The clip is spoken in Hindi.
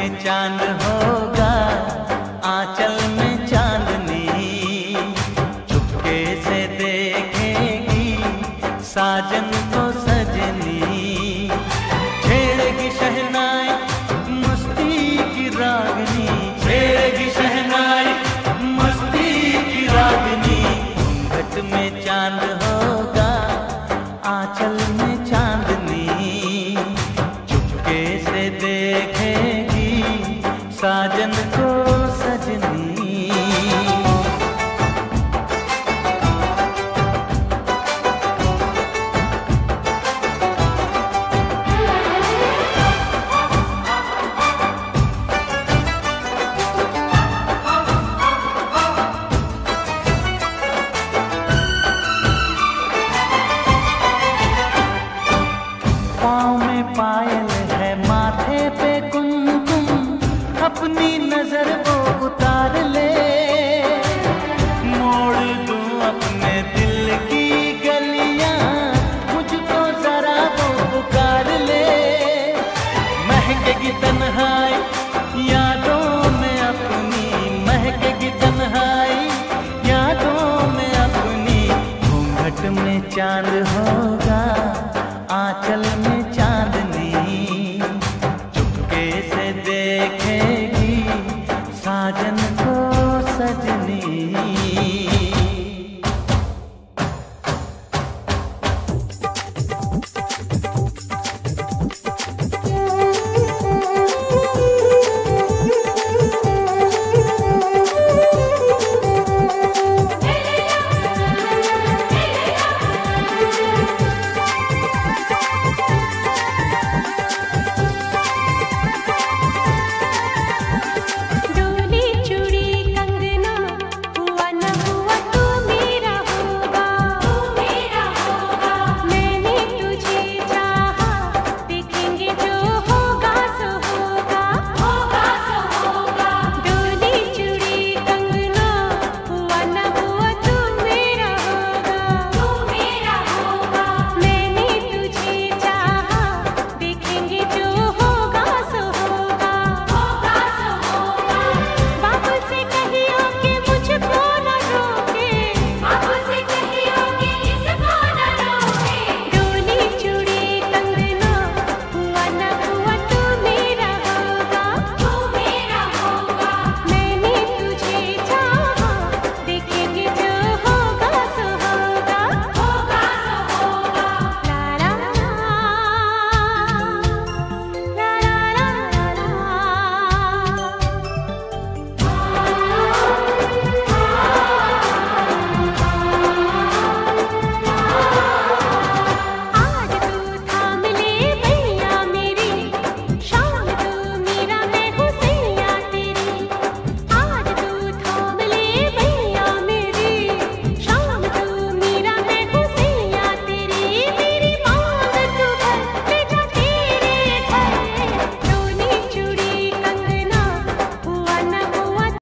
में चांद होगा, आंचल में चांदनी, चुपके से देखेगी साजन को सजनी। छेड़ेगी शहनाई मस्ती की रागनी, छेड़ेगी शहनाई मस्ती की रागनी। घूंघट में चांद होगा, आंचल में चांदनी, चुपके से देखेगी साजन को सजनी। पाँव में पायल है, माथे पे कुमकुम, अपनी नजर